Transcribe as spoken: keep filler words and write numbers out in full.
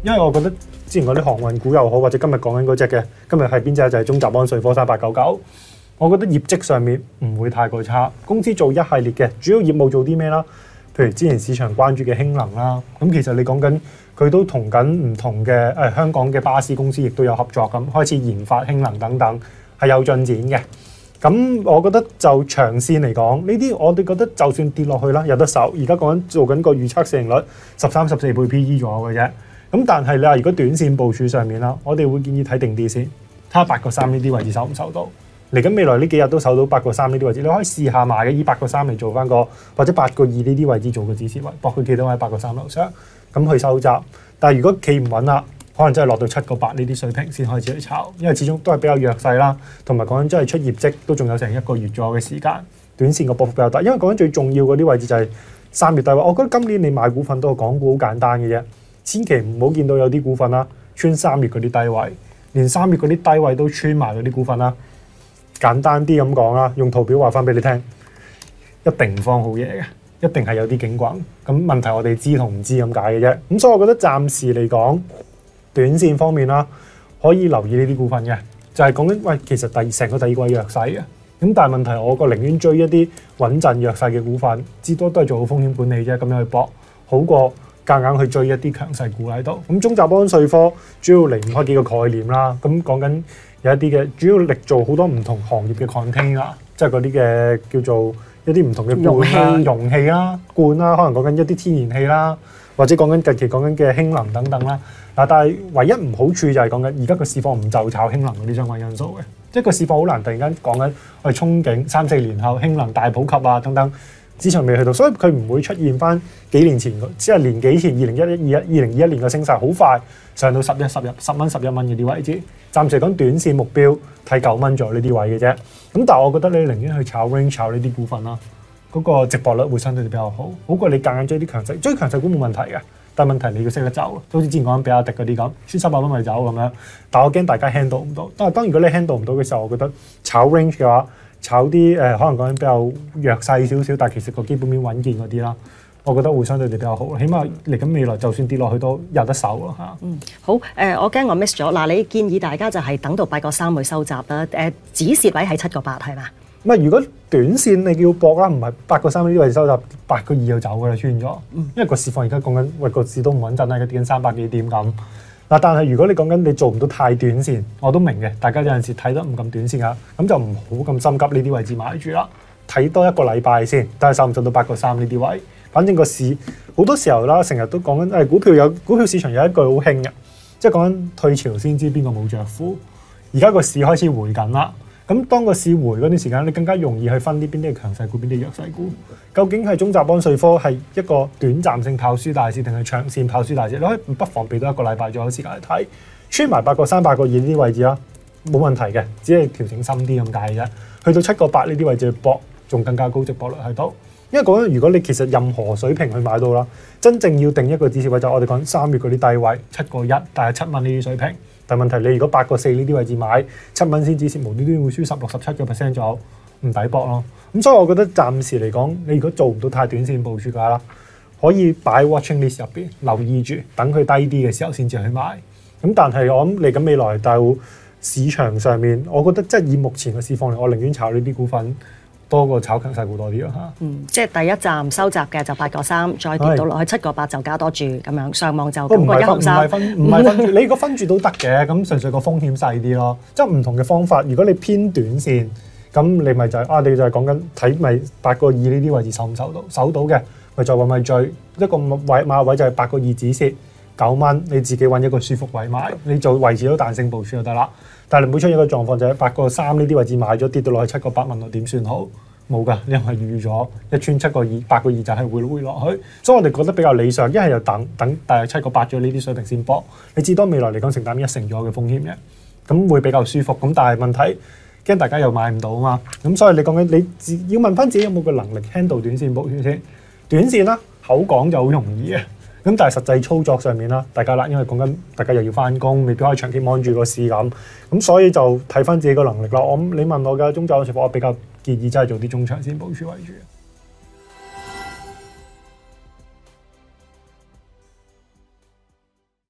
因為我覺得之前嗰啲航運股又好，或者今日講緊嗰隻嘅，今日係邊隻就係中集安瑞科三八九九。我覺得業績上面唔會太過差，公司做一系列嘅主要業務做啲咩啦？譬如之前市場關注嘅氫能啦，咁其實你講緊佢都同緊唔同嘅誒、哎、香港嘅巴士公司亦都有合作咁，開始研發氫能等等係有進展嘅。咁我覺得就長線嚟講，呢啲我哋覺得就算跌落去啦，有得守。而家講緊做緊個預測市盈率十三十四倍 P E 左右嘅啫。咁但係你話如果短線部署上面啦，我哋會建議睇定啲先，睇下八個三呢啲位置守唔守到。嚟緊未來呢幾日都守到八個三呢啲位置，你可以試下買嘅，以八個三嚟做翻個，或者八個二呢啲位置做個指示位，博佢企到喺八個三樓上，咁去收集。但係如果企唔穩啦，可能真係落到七個八呢啲水平先開始去炒，因為始終都係比較弱勢啦，同埋講緊真係出業績都仲有成一個月左右嘅時間，短線個波幅比較大。因為講緊最重要嗰啲位置就係三月低位，我覺得今年你買股份都係港股好簡單嘅啫，千祈唔好見到有啲股份啦穿三月嗰啲低位，連三月嗰啲低位都穿埋嗰啲股份啦。簡單啲咁講啦，用圖表話翻俾你聽，一定唔放好嘢嘅，一定係有啲警棍。咁問題我哋知同唔知咁解嘅啫。咁所以我覺得暫時嚟講，短線方面啦，可以留意呢啲股份嘅，就係講緊喂，其實第成個第二季弱勢嘅。咁但係問題我個寧願追一啲穩陣弱勢嘅股份，至多都係做好風險管理啫，咁樣去搏，好過夾硬去追一啲強勢股喺度。咁中集安瑞科主要離唔開幾個概念啦。咁講緊。有一啲嘅主要力做好多唔同行業嘅 container，即係嗰啲嘅叫做一啲唔同嘅罐啦、容器啦、罐啦，可能講緊一啲天然氣啦，或者講緊近期講緊嘅氫能等等啦。嗱，但係唯一唔好處就係講緊而家個市況唔就炒氫能嗰啲相關因素嘅，即係個市況好難突然間講緊我哋憧憬三四年後氫能大普及啊等等，市場未去到，所以佢唔會出現翻幾年前即係年幾前二零一一、二一、二零二一年嘅升勢，好快上到十一、十日、十蚊、十一蚊嘅啲位置。暫時講短線目標睇九蚊左右呢啲位嘅啫。咁但係我覺得你寧願去炒 range 炒呢啲股份啦，嗰、嗰個值博率會相對比較好，好過你夾硬追啲強勢。追強勢股冇問題嘅，但係問題你要識得走，好似之前講緊比亞迪嗰啲咁，穿三百蚊咪走咁樣。但我驚大家 handle 唔到。但係當然如果你 handle 唔到嘅時候，我覺得炒 range 嘅話，炒啲誒、呃、可能講緊比較弱勢少少，但係其實個基本面穩健嗰啲啦。我覺得會相對地比較好，起碼嚟緊未來就算跌落去都有得守咯嚇。 嗯，好誒、呃，我驚我 miss 咗嗱，你建議大家就係等到八個三去收集啦。誒、呃，止蝕位係七個八係嘛？ 唔係，如果短線你叫搏啦，唔係八個三呢啲位收集，八個二就走噶啦，穿咗。嗯，因為個市況而家講緊，喂個市都唔穩陣啦，而家跌緊三百幾點咁。嗱，但係如果你講緊你做唔到太短線，我都明嘅，大家有陣時睇得唔咁短線啊，咁就唔好咁心急呢啲位置買住啦，睇多一個禮拜先，睇下收唔收到八個三呢啲位。反正個市好多時候啦，成日都講緊誒股票有股票市場有一句好興嘅，即係講緊退潮先知邊個冇着褲。而家個市開始回緊啦，咁當個市回嗰段時間，你更加容易去分啲邊啲係強勢股，邊啲弱勢股。究竟係中集安瑞科係一個短暫性跑輸大市，定係長線跑輸大市？你可以不妨俾多一個禮拜左右時間嚟睇，穿埋八個三、八個二呢啲位置啦，冇問題嘅，只係調整深啲咁解嘅啫。去到七個八呢啲位置去搏，仲更加高值博率喺度。因為講緊如果你其實任何水平去買到啦，真正要定一個止蝕位就係我哋講三月嗰啲低位七個一，大概七蚊呢啲水平。但係問題你如果八個四呢啲位置買七蚊先止蝕，無端端會輸十六、十七個 percent 左右，唔抵搏咯。咁所以我覺得暫時嚟講，你如果做唔到太短線部署嘅話啦，可以擺 watching list 入邊留意住，等佢低啲嘅時候先至去買。咁但係我諗嚟緊未來大市場上面，我覺得即係以目前嘅市況嚟，我寧願炒呢啲股份。多過炒強勢股多啲咯嚇。 嗯，即係第一站收集嘅就八個三，再跌到落去七個八就加多注咁樣，上網就九個一毫三。 唔係分唔係分住，你如果分住都得嘅，咁純粹個風險細啲咯。即係唔同嘅方法。如果你偏短線，咁你咪就係、是、啊，你就係講緊睇咪八個二呢啲位置收唔收到？收到嘅咪再揾咪追一個位馬位就係八個二止蝕九蚊，你自己揾一個舒服位買，你就維持到彈性部署就得啦。但係你唔好出現一個狀況就係八個三呢啲位置買咗跌到落去七個八，問我點算好？冇㗎，你係預咗一穿七個二、八個二就係會回落去，所以我哋覺得比較理想。一係就等等大約七個八咗呢啲水平先搏，你至多未來嚟講承擔一成咗嘅風險嘅，咁會比較舒服。咁但係問題驚大家又買唔到啊嘛，咁所以你講緊你自要問翻自己有冇個能力 handle 短線部署先。短線啦，口講就好容易嘅。咁但係實際操作上面啦，大家啦，因為講緊大家又要翻工，未必可以長期望住個市咁，咁所以就睇翻自己個能力咯。我你問我嘅中週嘅情況，我比較建議真係做啲中長線部署為主。